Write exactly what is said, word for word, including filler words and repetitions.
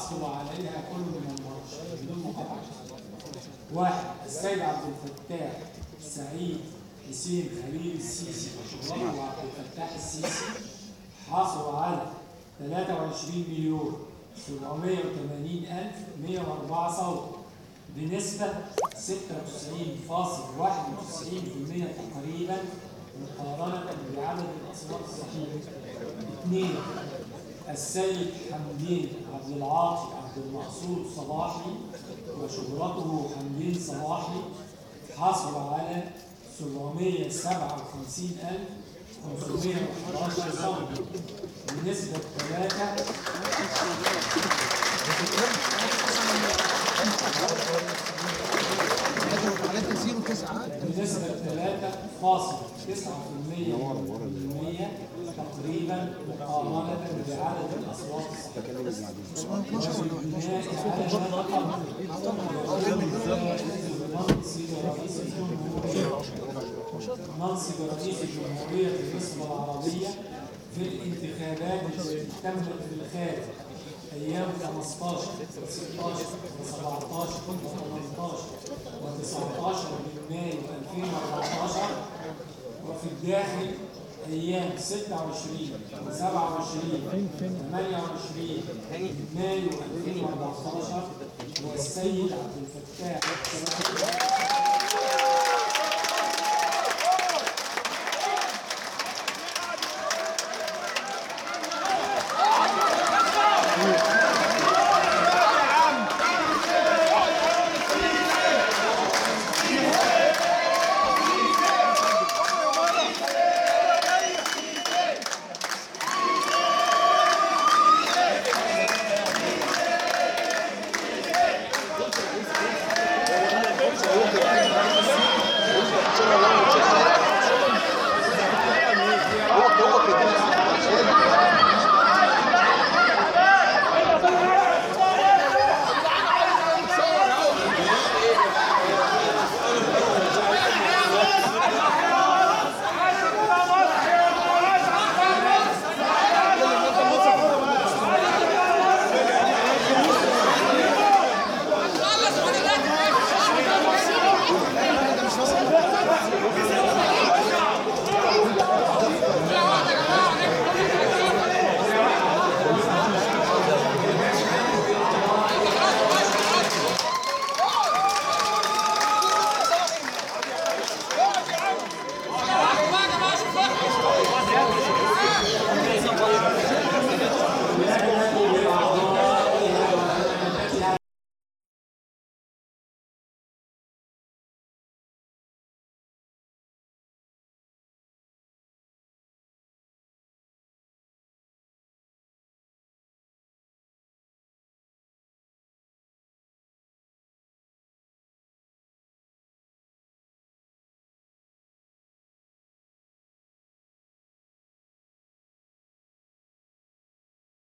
حصل عليها كل من المرشحين بدون مقاطعة. واحد، السيد عبد الفتاح سعيد حسين خليل السيسي وشهرته عبد الفتاح السيسي حصل على ثلاثة وعشرين مليون سبعمائة وثمانين ألف ومائة وأربعة صوت بنسبة ستة وتسعين فاصلة واحد وتسعين بالمائة تقريبا مقارنة بعدد الأصوات الصحيحة. اثنين، السيد حمدين عبد العاطي عبد المقصود صباحي وشهرته حمدين صباحي حصل على سبعمائة وسبعة وخمسين ألف وخمسمائة وأحد عشر صوت بنسبة ثلاثة بنسبة ثلاثة فاصلة تسعة بالمائة تقريبا مقارنة بعدد الأصوات وبالبناء منصب رئيس الجمهورية في مصر العربية في الانتخابات التي تمت في الخارج أيام خمستاشر وستاشر وسبعتاشر وثمانتاشر وتسعتاشر من مايو ألفين وأربعتاشر، وفي الداخل أيام ستة وعشرين وسبعة وعشرين وثمانية وعشرين من مايو ألفين وأربعتاشر. والسيد عبد الفتاح